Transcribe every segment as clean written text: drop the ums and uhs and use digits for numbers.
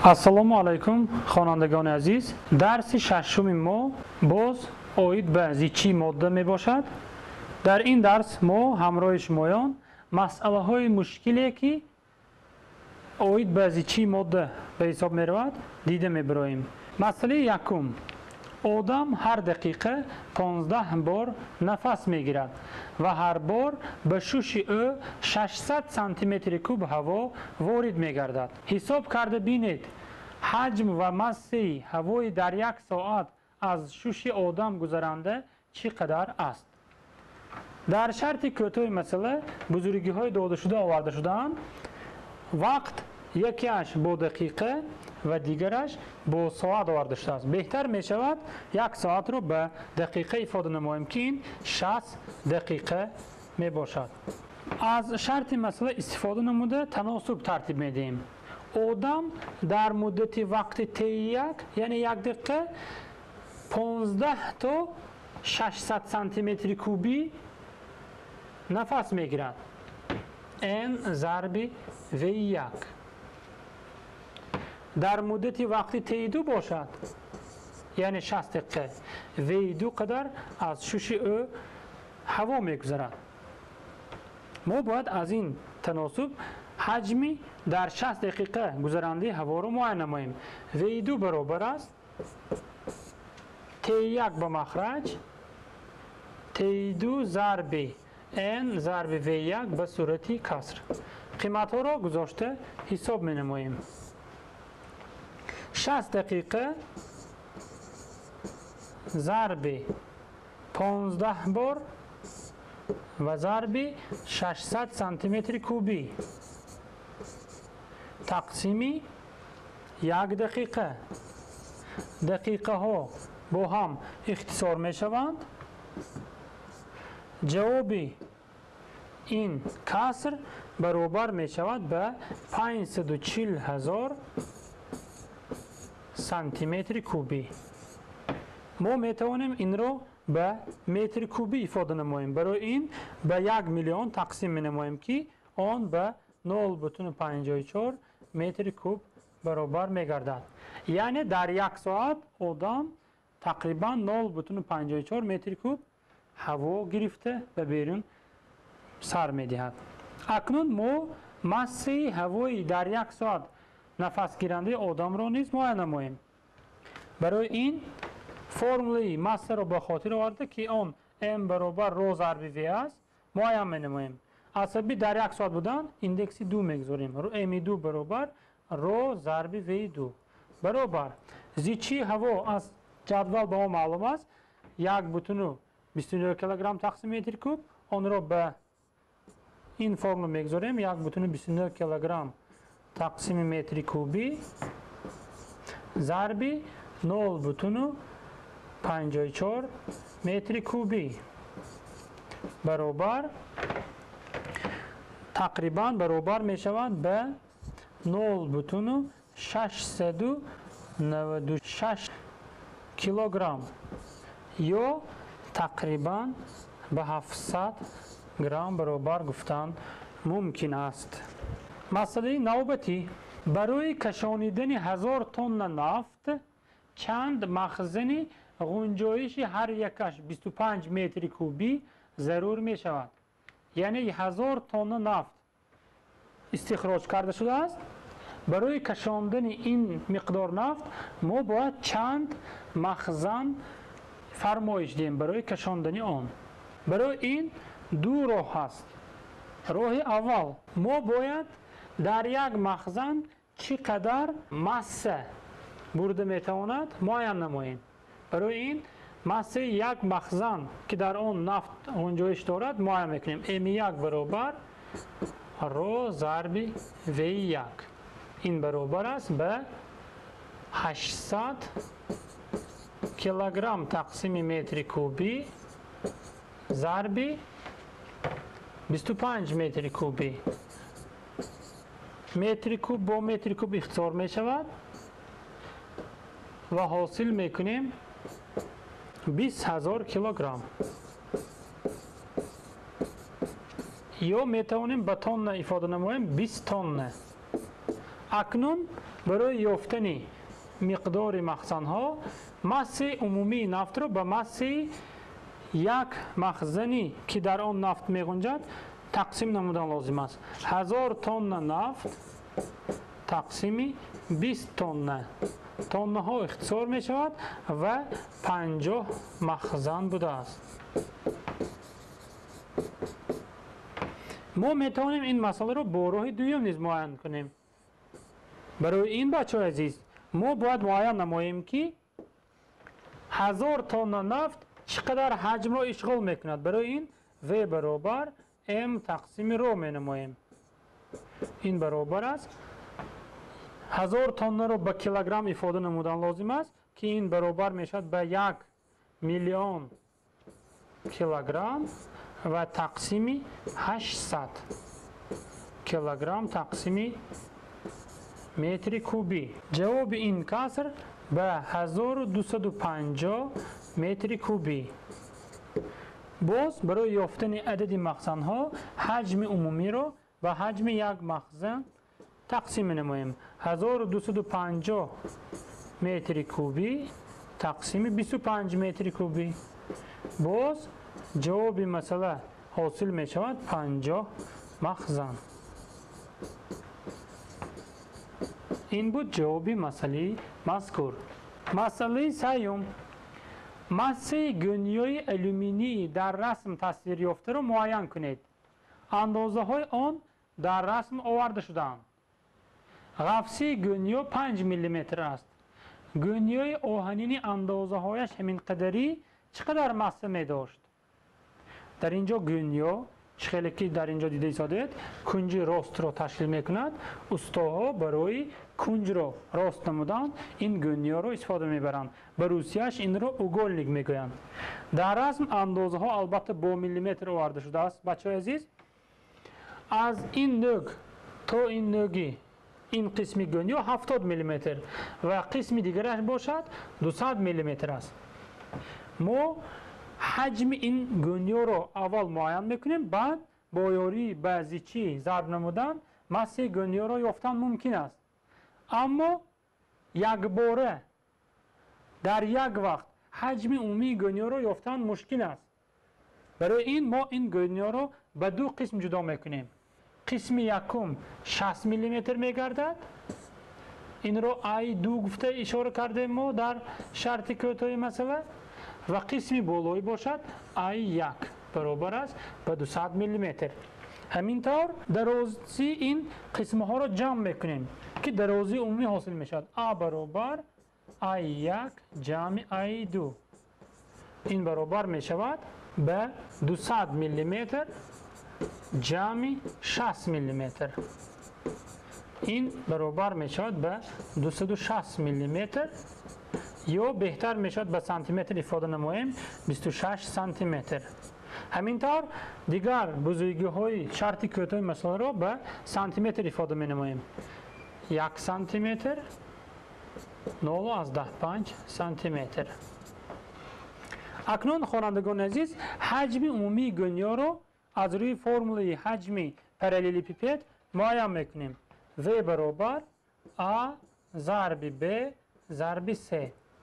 ассалому алайкум хонандагони азиз. дарси шашуми мо боз оид ба зичи модда мебошад. дар ин дарс мо ҳамроҳи шумоён масъалаҳои мушкиле ки оид ба зичи модда ба ҳисоб меравад дида мебароем. масъалаи якум: одам ҳар дақиқа 15 бор нафас мегирад ва ҳар бор ба шуши ӯ 600 сантиметри куб ҳаво ворид мегардад. ҳисоб карда бинед ҳаҷм ва массаи ҳавои дар як соат аз шуши одам гузаранда чӣ қадар аст. дар шарти кӯтоҳи масъала бузургиҳои додашуда оварда шудаанд. вақт якеаш бо дақиқа ва дигараш бо соат оварда шудааст. беҳтар мешавад як соатро ба дақиқа ифода намоем ки ин 60 дақиқа мебошад. аз шарти масъала истифода намуда таносуб тартиб медиҳем. одам дар муддати вақти t1 яъне як дақиқа 15 то 600 сантиметри куби нафас мегирад. n зарби v1. дар муддати вақти t2 бошад яъне 60 дақиқа v2 қадар аз шуши ӯ ҳаво мегузарад. мо бояд аз ин таносуб ҳаҷми дар 60 дақиқа гузарандаи ҳаворо муайян намоем. v2 баробар аст t1 ба махраҷ t2 зарби n зарби v1 ба сурати каср. қиматҳоро гузошта ҳисоб менамоем. 60 дақиқа зарби 15 бор ва зарби 600 сантиметри куби тақсими 1 дақиқа. дақиқаҳо бо ҳам ихтисор мешаванд. ҷавоби ин каср баробар мешавад ба 540 000 сантиметри куби. мо метавонем инро ба метри куби ифода намоем. барои ин ба 1 миллион тақсим менамоем ки он ба 0.54 метри куб баробар мегардад. яъне дар як соат одам тақрибан 0.54 метри куб ҳаво гирифта ба берун сар медиҳад. акнун мо массаи ҳавои дар як соат нафасгирандаи одамро низ муайян намоем. барои ин формулаи массаро ба хотир оварда ки он m баробар ро зарби v аст муайян менамоем. аз сабаби дар як соат будан индекси 2 мегузорем. m2 баробар ро зарби v2 баробар зичи ҳаво аз ҷадвал ба мо маълум аст 1.29 кг тақсим метри куб. онро ба ин формула мегузорем 1.29 кг тақсими метри куби зарби 0.54 метри куби баробар тақрибан баробар мешавад ба 0.696 килограмм ё тақрибан ба 700 грамм баробар гуфтан мумкин аст. масъалаи навбатӣ: барои кашонидани 1000 тонна нафт чанд махзани ғунҷоиши ҳар якаш 25 метри куби зарур мешавад. яъне 1000 тонна нафт истихроҷ карда шудааст. барои кашондани ин миқдор нафт мо бояд чанд махзан фармоиш диҳем барои кашондани он. барои ин ду роҳ ҳаст. роҳи аввал мо бояд дар як махзан чӣ қадар масса бурда метавонад муайян намоем. барои ин массаи як махзан ки дар он нафт ғунҷоиш дорад муайян мекунем. m1 баробар ро зарби v1. ин баробар аст ба 800 килограмм тақсими метри куби зарби 25 метри куби. метри куб бо метри куб ихтисор мешавад ва ҳосил мекунем 20 000 килограмм. ё метавонем ба тонна ифода намоем 20 тонна. акнун برای یافتن مقدار مخزن ها مس عمومی نفت رو به مس یک مخزنی که در آن نفت می‌گنجد تقسیم نمودن لازم است. 1000 تن نفت تقسیم 20 تن. تن ها اختصار می شود و 50 مخزن بوده است. ما می توانیم این مسئله رو با راه دوم نیز معاین کنیم. برای این بچه عزیز ما باید معاین نماییم که 1000 تن نفت چقدر حجم را اشغال میکند. برای این و برابر m تقسیم رو می نماییم. این برابر است 1000 تن رو به کیلوگرم ifade نمودن لازم است که این برابر میشد به 1 میلیون کیلوگرم و تقسیم 800 کیلوگرم تقسیم متر کوبی. جواب این کسر به 1250 متر کوبی. باز برای یافتن عدد مخزن ها حجم عمومی رو به حجم یک مخزن تقسیم نماییم. 1250 متر کوبی تقسیم 25 متر کوبی. باز جواب مسئله حاصل می شود 50 مخزن. این بود جواب مسئله مذکور. مسئله سیوم مس گونیای الومینی در رسم تصویر یافته را معاین کنید. اندازه های آن در رسم آورده شدند. قفسه گونیا 5 میلیمتر است. گونیای آهنین اندازه هایش همین قدری چقدر مس می داشت؟ در اینجا گونیا خیلی که در اینجا دیده ایستادید کنج راست را تشکیل میکند. استاها برای کنج را راست نمودن این گونیا را استفاده میبرند. به روسیه‌اش این را اوگولنیک میگویند. در رسم اندازه ها البته با میلیمتر آورده شده است. بچه عزیز از این نوع تا این نوعی این قسم گونیا 70 میلیمتر و قسم دیگرش باشد 200 میلیمتر است. ما حجم این گونیا رو اول معاین میکنیم، بعد با یاری بعضی چی ضرب نمودن مس گونیا رو یافتن ممکن است. اما یک باره در یک وقت حجم عمومی گونیا رو یافتن مشکل است. برای این ما این گونیا رو به دو قسم جدا میکنیم. قسم یکم 60 میلیمتر میگردد. این رو I2 گفته اشاره کردیم ما در شرط کوتاه مسئله. و قسمی بالایی باشد I1 برابر است به 200 میلیمتر. همینطور درازی این قسم ها را جمع میکنیم که درازی عمومی حاصل میشد. A برابر I1 جمع I2 این برابر میشود به 200 میلیمتر جمع 60 میلیمتر. این برابر میشود به 260 میلیمتر یا بهتر میشد به سانتی متر ifade نماییم 26 سانتی متر. همینطور دیگر بزرگی های شرط کوتاه مسئله را به سانتی متر ifade می نماییم. 1 سانتی متر 0.5 سانتی متر. اکنون خوانندگان عزیز حجم عمومی گونیا را از روی فرمول حجم پاراللیپیپد معاین میکنیم. و برابر A ضرب B ضرب C.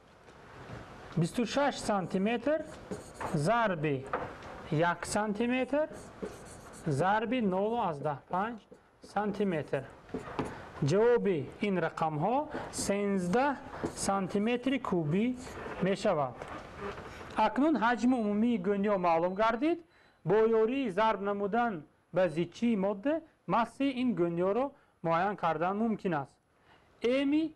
26 سانتی متر ضرب 1 سانتی متر ضرب 0.5 سانتی متر. جواب این رقم ها 13 سانتی متر کوبی می شود. اکنون حجم عمومی گونیا معلوم گردید. با یاری ضرب نمودن به زیچی ماده مس این گونیا را معاین کردن ممکن است. امی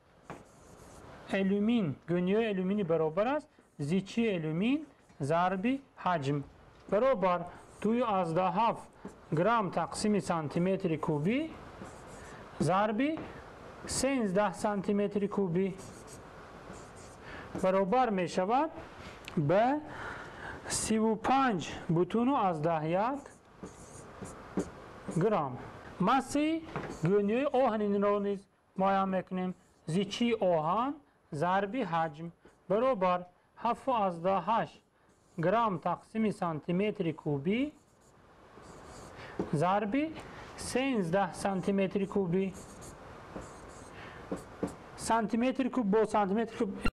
الومین گونیای الومینی برابر است زیچی الومین ضرب حجم برابر 2.7 گرم تقسیم سانتی متر کوبی ضرب 13 سانتی متر کوبی برابر می شود به 35 بوتون و از 10 گرم. مس گونیای آهنین را نیز معاین میکنیم. زیچی آهن ضرب حجم برابر 7.8 گرم تقسیم سانتی متر کوبی ضرب 13 سانتی متر کوبی سانتیمتر کوب با سانتیمتر کوب